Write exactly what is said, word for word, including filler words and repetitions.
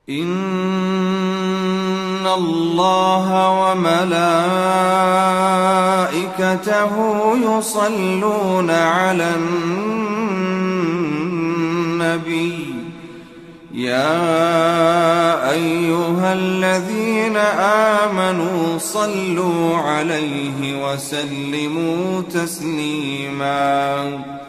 إن الله وملائكته يصلون على النبي يا أيها الذين آمنوا صلوا عليه وسلموا تسليما.